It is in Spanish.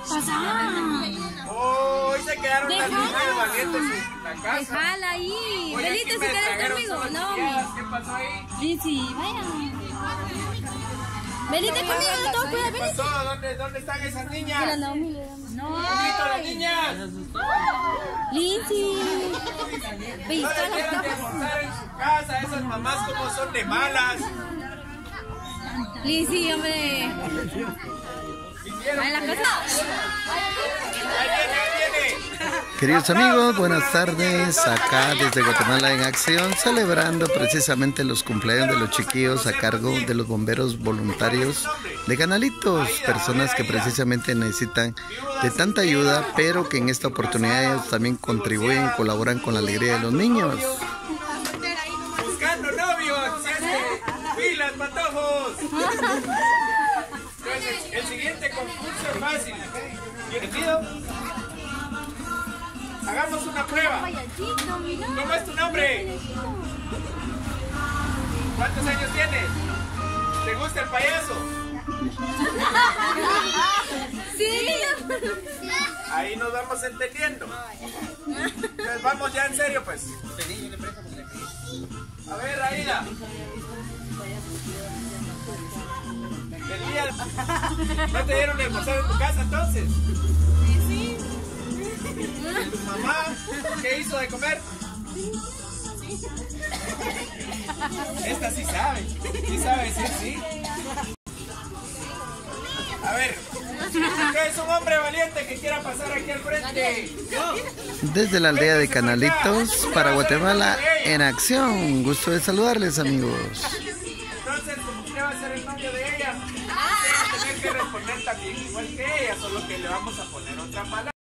Pasa. Hoy se quedaron las niñas valientes en la casa. Déjala ahí. Hoy Belita, aquí si me quieres trajeron conmigo. solo No, chiquillas. ¿Qué pasó ahí? Lizzy, vaya. Belita, conmigo, no te voy a cuidar, ¿Qué Belita. pasó? ¿Dónde están esas niñas? Mira, Naomi, le damos. ¡Un grito a las niñas! Lizzy. No les dieron de almorzar en su casa. Esas mamás como son de malas. Lizzy, hombre. Hicieron ¿En la casa? Ahí viene. Queridos amigos, buenas tardes, acá desde Guatemala en acción, celebrando precisamente los cumpleaños de los chiquillos a cargo de los bomberos voluntarios de Canalitos, personas que precisamente necesitan de tanta ayuda, pero que en esta oportunidad ellos también contribuyen y colaboran con la alegría de los niños. Buscando novio, pilas, patojos. Entonces, el siguiente concurso es fácil. ¿Bienvenido? Hagamos una prueba. ¿Cómo es tu nombre? ¿Cuántos años tienes? ¿Te gusta el payaso? Sí. Ahí nos vamos entendiendo. Entonces vamos ya en serio, pues. A ver, Aida. El día... ¿No te dieron de almorzar en tu casa entonces? Sí. ¿Tu mamá qué hizo de comer? Esta sí sabe decir sí. A ver, ¿qué es un hombre valiente que quiera pasar aquí al frente? Desde la aldea de Canalitos para Guatemala en acción, un gusto de saludarles, amigos. Entonces, como usted va a ser el novio de ella, usted va a tener que responder también igual que ella, solo que le vamos a poner otra palabra.